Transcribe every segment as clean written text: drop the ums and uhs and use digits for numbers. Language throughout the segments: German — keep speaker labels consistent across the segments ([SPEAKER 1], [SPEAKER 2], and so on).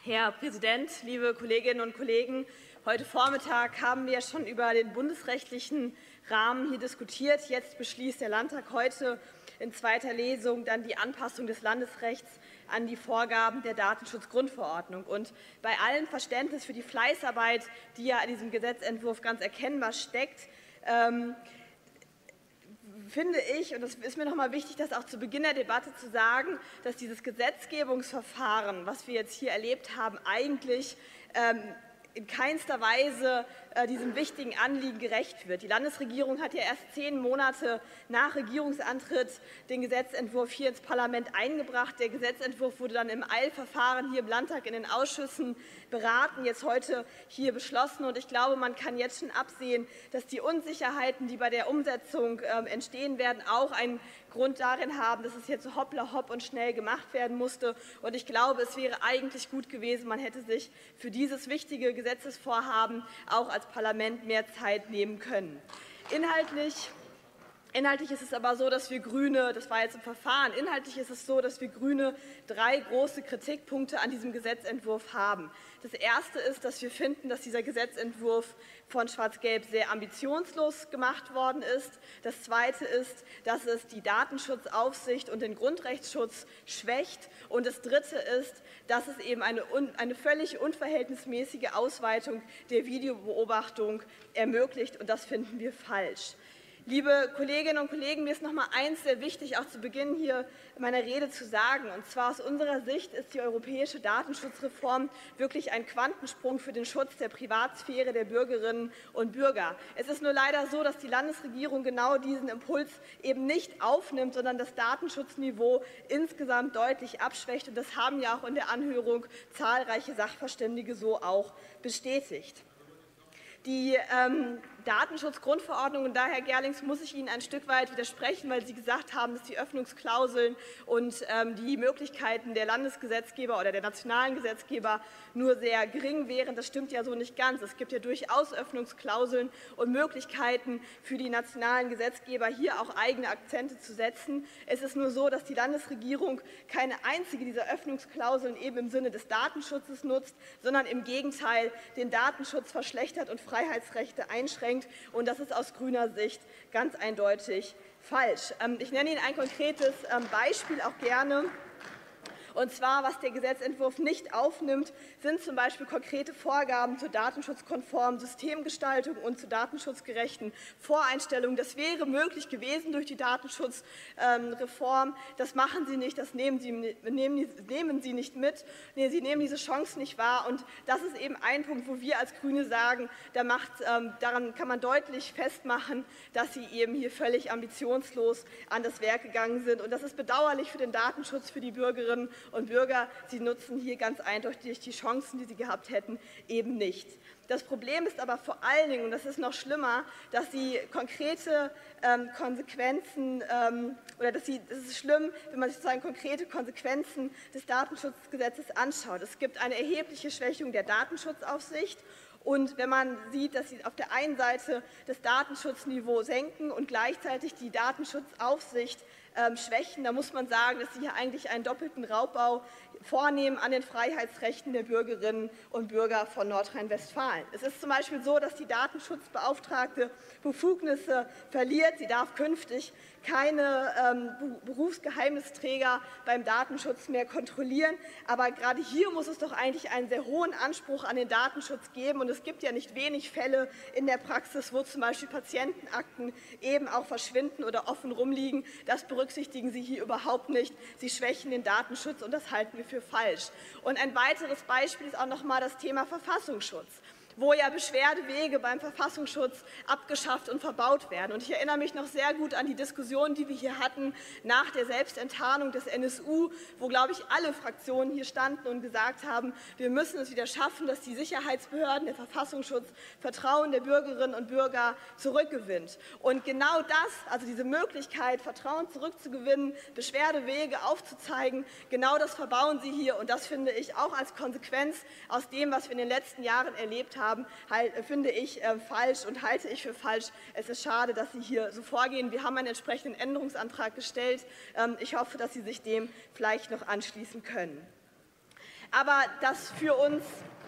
[SPEAKER 1] Herr Präsident, liebe Kolleginnen und Kollegen! Heute Vormittag haben wir schon über den bundesrechtlichen Rahmen hier diskutiert. Jetzt beschließt der Landtag heute in zweiter Lesung dann die Anpassung des Landesrechts an die Vorgaben der Datenschutzgrundverordnung. Und bei allem Verständnis für die Fleißarbeit, die ja in diesem Gesetzentwurf ganz erkennbar steckt, finde ich, und es ist mir noch mal wichtig, das auch zu Beginn der Debatte zu sagen, dass dieses Gesetzgebungsverfahren, was wir jetzt hier erlebt haben, eigentlich in keinster Weise diesem wichtigen Anliegen gerecht wird. Die Landesregierung hat ja erst 10 Monate nach Regierungsantritt den Gesetzentwurf hier ins Parlament eingebracht. Der Gesetzentwurf wurde dann im Eilverfahren hier im Landtag in den Ausschüssen beraten, jetzt heute hier beschlossen. Und ich glaube, man kann jetzt schon absehen, dass die Unsicherheiten, die bei der Umsetzung entstehen werden, auch einen Grund darin haben, dass es jetzt so hoppla hopp und schnell gemacht werden musste. Und ich glaube, es wäre eigentlich gut gewesen, man hätte sich für dieses wichtige Gesetzesvorhaben auch als Parlament mehr Zeit nehmen können. Inhaltlich ist es aber so, dass wir Grüne, das war jetzt im Verfahren, inhaltlich ist es so, dass wir Grüne 3 große Kritikpunkte an diesem Gesetzentwurf haben. Das erste ist, dass wir finden, dass dieser Gesetzentwurf von Schwarz-Gelb sehr ambitionslos gemacht worden ist. Das zweite ist, dass es die Datenschutzaufsicht und den Grundrechtsschutz schwächt. Und das dritte ist, dass es eben eine völlig unverhältnismäßige Ausweitung der Videobeobachtung ermöglicht. Und das finden wir falsch. Liebe Kolleginnen und Kollegen, mir ist noch mal eins sehr wichtig, auch zu Beginn hier meiner Rede zu sagen. Und zwar aus unserer Sicht ist die europäische Datenschutzreform wirklich ein Quantensprung für den Schutz der Privatsphäre der Bürgerinnen und Bürger. Es ist nur leider so, dass die Landesregierung genau diesen Impuls eben nicht aufnimmt, sondern das Datenschutzniveau insgesamt deutlich abschwächt. Und das haben ja auch in der Anhörung zahlreiche Sachverständige so auch bestätigt. Die Datenschutzgrundverordnung, und daher, Herr Gerlings, muss ich Ihnen ein Stück weit widersprechen, weil Sie gesagt haben, dass die Öffnungsklauseln und die Möglichkeiten der Landesgesetzgeber oder der nationalen Gesetzgeber nur sehr gering wären. Das stimmt ja so nicht ganz. Es gibt ja durchaus Öffnungsklauseln und Möglichkeiten für die nationalen Gesetzgeber, hier auch eigene Akzente zu setzen. Es ist nur so, dass die Landesregierung keine einzige dieser Öffnungsklauseln eben im Sinne des Datenschutzes nutzt, sondern im Gegenteil den Datenschutz verschlechtert und Freiheitsrechte einschränkt. Und das ist aus grüner Sicht ganz eindeutig falsch. Ich nenne Ihnen ein konkretes Beispiel auch gerne. Und zwar, was der Gesetzentwurf nicht aufnimmt, sind zum Beispiel konkrete Vorgaben zur datenschutzkonformen Systemgestaltung und zur datenschutzgerechten Voreinstellung. Das wäre möglich gewesen durch die Datenschutzreform. Das machen Sie nicht, das nehmen Sie nicht mit. Nee, Sie nehmen diese Chance nicht wahr. Und das ist eben ein Punkt, wo wir als Grüne sagen, daran kann man deutlich festmachen, dass Sie eben hier völlig ambitionslos an das Werk gegangen sind. Und das ist bedauerlich für den Datenschutz, für die Bürgerinnen und Bürger. Sie nutzen hier ganz eindeutig die Chancen, die sie gehabt hätten, eben nicht. Das Problem ist aber vor allen Dingen, und das ist noch schlimmer, dass Sie konkrete Konsequenzen es ist schlimm, wenn man sich sozusagen konkrete Konsequenzen des Datenschutzgesetzes anschaut. Es gibt eine erhebliche Schwächung der Datenschutzaufsicht. Und wenn man sieht, dass Sie auf der einen Seite das Datenschutzniveau senken und gleichzeitig die Datenschutzaufsicht schwächen, dann muss man sagen, dass Sie hier eigentlich einen doppelten Raubbau vornehmen an den Freiheitsrechten der Bürgerinnen und Bürger von Nordrhein-Westfalen. Es ist zum Beispiel so, dass die Datenschutzbeauftragte Befugnisse verliert. Sie darf künftig keine Berufsgeheimnisträger beim Datenschutz mehr kontrollieren. Aber gerade hier muss es doch eigentlich einen sehr hohen Anspruch an den Datenschutz geben. Und es gibt ja nicht wenig Fälle in der Praxis, wo zum Beispiel Patientenakten eben auch verschwinden oder offen rumliegen. Das berücksichtigen Sie hier überhaupt nicht. Sie schwächen den Datenschutz, und das halten wir für falsch. Und ein weiteres Beispiel ist auch noch mal das Thema Verfassungsschutz, wo ja Beschwerdewege beim Verfassungsschutz abgeschafft und verbaut werden. Und ich erinnere mich noch sehr gut an die Diskussion, die wir hier hatten nach der Selbstenttarnung des NSU, wo, glaube ich, alle Fraktionen hier standen und gesagt haben, wir müssen es wieder schaffen, dass die Sicherheitsbehörden, der Verfassungsschutz, Vertrauen der Bürgerinnen und Bürger zurückgewinnt. Und genau das, also diese Möglichkeit, Vertrauen zurückzugewinnen, Beschwerdewege aufzuzeigen, genau das verbauen Sie hier. Und das finde ich auch als Konsequenz aus dem, was wir in den letzten Jahren erlebt haben, finde ich falsch und halte ich für falsch. Es ist schade, dass Sie hier so vorgehen. Wir haben einen entsprechenden Änderungsantrag gestellt. Ich hoffe, dass Sie sich dem vielleicht noch anschließen können. Aber das für uns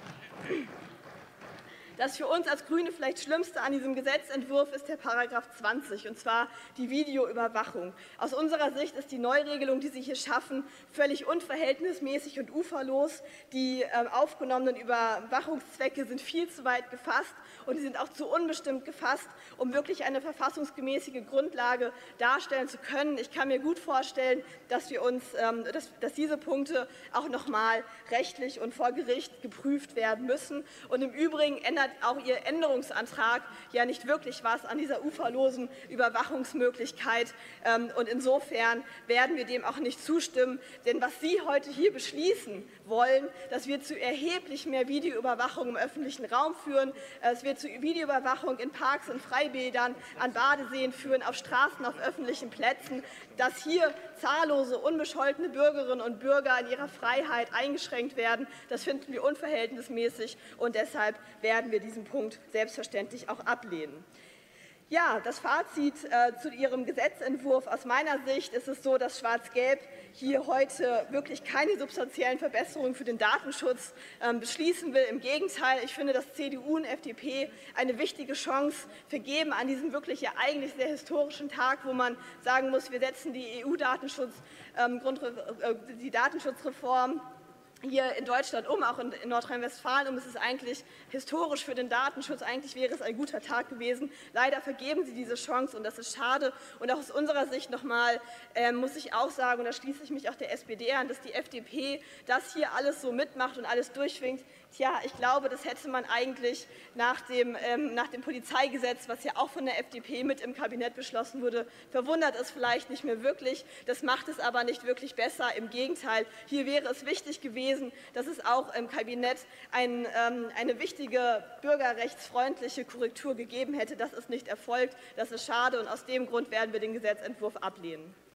[SPEAKER 1] als Grüne vielleicht Schlimmste an diesem Gesetzentwurf ist der § 20, und zwar die Videoüberwachung. Aus unserer Sicht ist die Neuregelung, die Sie hier schaffen, völlig unverhältnismäßig und uferlos. Die aufgenommenen Überwachungszwecke sind viel zu weit gefasst, und sie sind auch zu unbestimmt gefasst, um wirklich eine verfassungsgemäße Grundlage darstellen zu können. Ich kann mir gut vorstellen, dass diese Punkte auch noch mal rechtlich und vor Gericht geprüft werden müssen. Und im Übrigen ändert auch Ihr Änderungsantrag ja nicht wirklich was an dieser uferlosen Überwachungsmöglichkeit. Und insofern werden wir dem auch nicht zustimmen. Denn was Sie heute hier beschließen wollen, dass wir zu erheblich mehr Videoüberwachung im öffentlichen Raum führen, es wird zu Videoüberwachung in Parks und Freibädern, an Badeseen führen, auf Straßen, auf öffentlichen Plätzen, dass hier zahllose, unbescholtene Bürgerinnen und Bürger in ihrer Freiheit eingeschränkt werden. Das finden wir unverhältnismäßig, und deshalb werden wir diesen Punkt selbstverständlich auch ablehnen. Ja, das Fazit zu Ihrem Gesetzentwurf: Aus meiner Sicht ist es so, dass Schwarz-Gelb hier heute wirklich keine substanziellen Verbesserungen für den Datenschutz beschließen will. Im Gegenteil, ich finde, dass CDU und FDP eine wichtige Chance vergeben an diesem wirklich ja eigentlich sehr historischen Tag, wo man sagen muss, wir setzen die die Datenschutzreform hier in Deutschland auch in Nordrhein-Westfalen Es ist eigentlich historisch für den Datenschutz. Eigentlich wäre es ein guter Tag gewesen. Leider vergeben Sie diese Chance, und das ist schade. Und auch aus unserer Sicht noch mal muss ich auch sagen, und da schließe ich mich auch der SPD an, dass die FDP das hier alles so mitmacht und alles durchwinkt. Tja, ich glaube, das hätte man eigentlich nach dem Polizeigesetz, was ja auch von der FDP mit im Kabinett beschlossen wurde, verwundert es vielleicht nicht mehr wirklich. Das macht es aber nicht wirklich besser. Im Gegenteil, hier wäre es wichtig gewesen, dass es auch im Kabinett eine wichtige bürgerrechtsfreundliche Korrektur gegeben hätte. Das ist nicht erfolgt. Das ist schade, und aus dem Grund werden wir den Gesetzentwurf ablehnen.